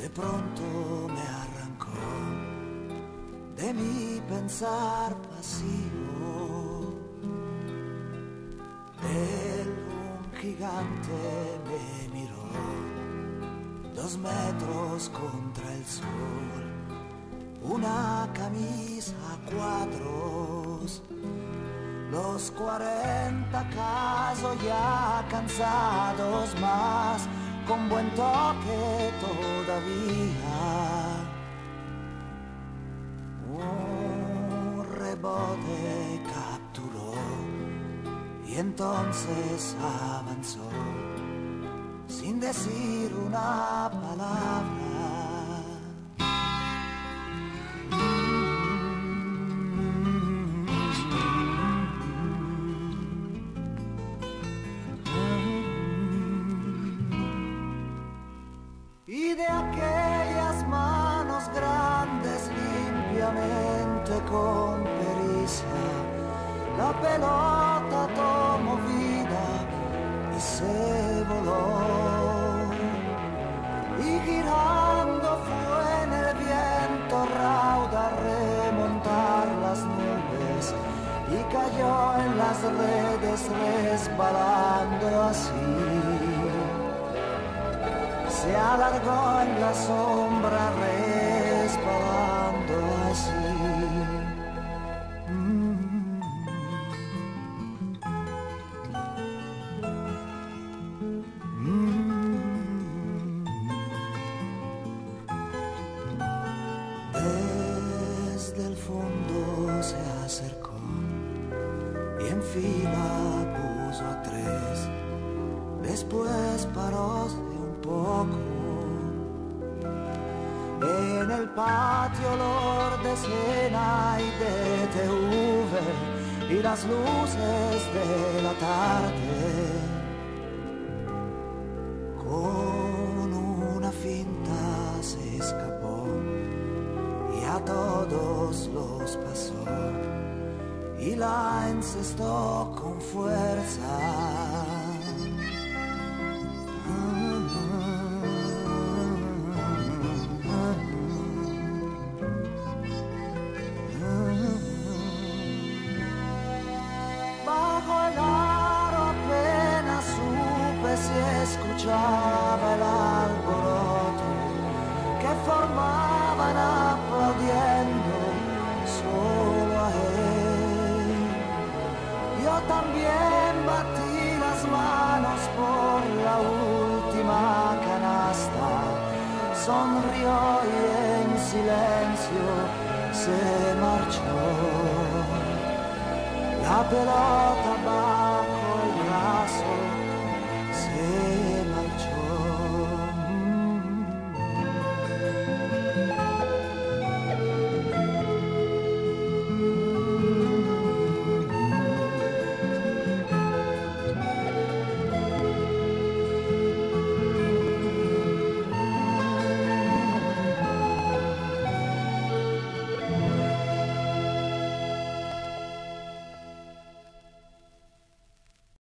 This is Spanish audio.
de pronto me arrancó de mi pensar pasivo. Él, un gigante, me miró, 2 metros contra el sol, una camisa a cuadros, los 40 acaso ya cansados, más con buen toque todavía. Un rebote capturó y entonces avanzó sin decir una palabra. Y de aquellas manos grandes, limpiamente con pericia, la pelota tomó vida y se voló. Y girando fue en el viento rauda a remontar las nubes y cayó en las redes resbalando así. Se alargó en la sombra resbalando así. Desde el fondo se acercó y en fila puso a 3. Después paróse un poco. En el patio olor de cena y de TV y las luces de la tarde. Con una finta se escapó y a todos los pasó y la encestó con fuerza. Bajo el aro apenas supe si escuchaba el alboroto que formaban aplaudiendo solo a él. Yo también batí las manos por la última canasta, sonrió y en silencio se marchó. La pelota va